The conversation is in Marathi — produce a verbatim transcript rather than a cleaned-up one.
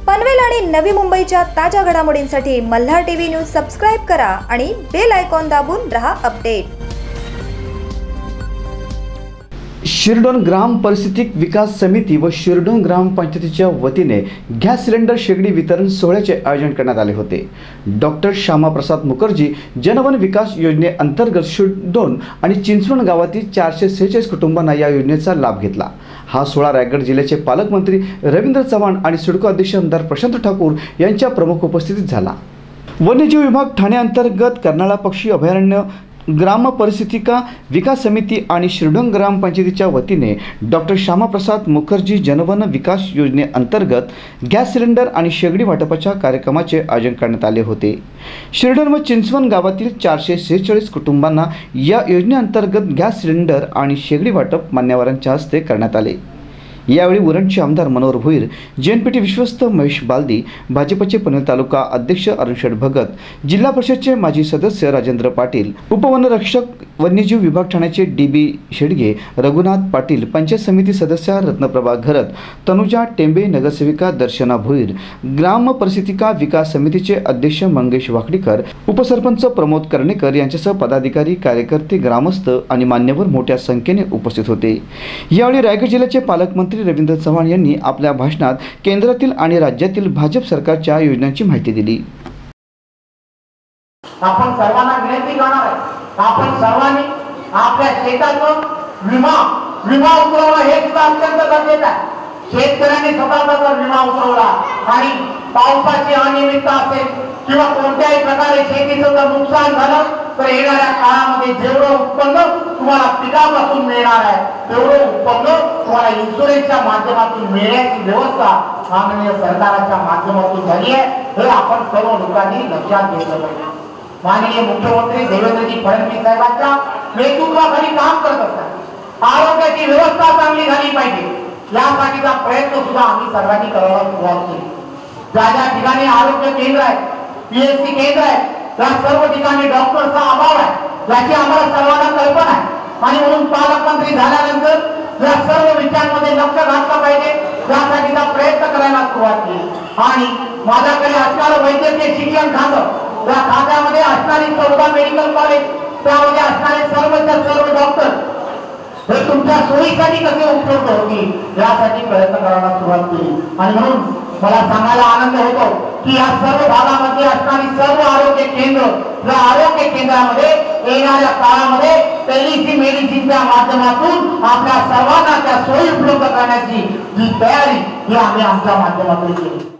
पनवेल आणि नवी मुंबईच्या ताज्या घडामोडींसाठी मल्हार टीव्ही न्यूज सबस्क्राइब करा आणि बेल आयकॉन दाबून रहा अपडेट। शिरडोन ग्राम परिस्थितिक विकास समिती व शिरडोन ग्रामपंचायतीच्या वतीने गॅस सिलेंडर शेगडी वितरण सोहळ्याचे आयोजन करण्यात आले होते। डॉक्टर श्यामाप्रसाद मुखर्जी जनवन विकास योजनेअंतर्गत शिरडोन आणि चिंचवण गावातील चारशे सेहेचाळीस कुटुंबांना या योजनेचा लाभ घेतला। हा सोहळा रायगड जिल्ह्याचे पालकमंत्री रवींद्र चव्हाण आणि सिडको अध्यक्ष आमदार प्रशांत ठाकूर यांच्या प्रमुख उपस्थितीत झाला। वन्यजीव विभाग ठाणे अंतर्गत कर्नाळा पक्षी अभयारण्य ग्राम परिस्थितिका विकास समिती आणि शिरडोन ग्रामपंचायतीच्या वतीने डॉक्टर श्यामाप्रसाद मुखर्जी जनवन विकास योजनेअंतर्गत गॅस सिलेंडर आणि शेगडी वाटपाच्या कार्यक्रमाचे आयोजन करण्यात आले होते। शिरडोन व चिंचवण गावातील चारशे सेहेचाळीस कुटुंबांना या योजनेअंतर्गत गॅस सिलेंडर आणि शेगडी वाटप मान्यवरांच्या हस्ते करण्यात आले। यावेळी उरणचे आमदार मनोहर भोईर, जेएनपीटी विश्वस्त महेश बालदी, भाजपचे पनवेल तालुका अध्यक्ष अरुण शेठ भगत, जिल्हा परिषदचे माजी सदस्य राजेंद्र पाटील, उपवनरक्षक वन्यजीव विभाग ठाण्याचे डी बी शेडगे, रघुनाथ पाटील, पंचायत समिती सदस्या रत्नप्रभा घरत, तनुजा टेंबे, नगरसेविका दर्शना भोईर, ग्राम परिस्थितिका विकास समितीचे अध्यक्ष मंगेश वाकडीकर, उपसरपंच प्रमोद कर्णेकर यांच्यासह पदाधिकारी, कार्यकर्ते, ग्रामस्थ आणि मान्यवर मोठ्या संख्येने उपस्थित होते। यावेळी रायगड जिल्ह्याचे पालकमंत्री रवींद्र चव्हाण यांनी आपल्या भाषणात केंद्रातील आणि राज्यातील भाजप सरकारच्या योजनांची माहिती दिली। आपण सर्वांना विनंती करणार आहे, आपण सर्वांनी आपल्या शेताचं विमा विमा उतरवला हे सुद्धा अत्यंत गरजेचं आहे। शेतकऱ्यांनी स्वतःचा विमा उतरवला आणि पावसाची अनियमितता असेल किंवा कोणत्याही प्रकारे शेतीचं जर नुकसान झालं तर येणाऱ्या काळामध्ये जेवढं उत्पन्न तुम्हाला पिकापासून मिळणार आहे तेवढं उत्पन्न तुम्हाला इन्शुरन्सच्या माध्यमातून मिळण्याची व्यवस्था माननीय सरकारच्या माध्यमातून झाली आहे। हे आपण सर्व लोकांनी लक्षात घेतलं पाहिजे। माननीय मुख्यमंत्री देवेंद्रजी फडणवीस साहेबांच्या नेतृत्वाखाली काम करत असतात। आरोग्याची व्यवस्था चांगली झाली पाहिजे यासाठीचा प्रयत्न सुद्धा आम्ही सर्वांनी करायला सुरुवात केली। ज्या ज्या ठिकाणी आरोग्य केंद्र आहे, पीएचसी केंद्र आहे, त्या सर्व ठिकाणी डॉक्टरचा अभाव आहे याची आम्हाला सर्वांना कल्पना आहे आणि म्हणून पालकमंत्री झाल्यानंतर या सर्व विषयांमध्ये लक्ष घातलं पाहिजे यासाठीचा प्रयत्न करायला सुरुवात केली। आणि माझ्याकडे असणारं वैद्यकीय शिक्षण खातं, त्या खात्यामध्ये असणारी चौदा मेडिकल कॉलेज, त्यामध्ये असणारे सर्वच्या सर्व डॉक्टर हे तुमच्या सोयीसाठी कसे उपलब्ध होतील यासाठी प्रयत्न करायला सुरुवात केली। आणि म्हणून मला सांगायला आनंद होतो की या सर्व भागामध्ये असणारी सर्व आरोग्य केंद्र या आरोग्य केंद्रामध्ये येणाऱ्या काळामध्ये टेलिसी मेडिसिनच्या माध्यमातून आपल्या सर्वांना त्या सोयी उपलब्ध करण्याची जी तयारी ही आम्ही आमच्या माध्यमातून केली।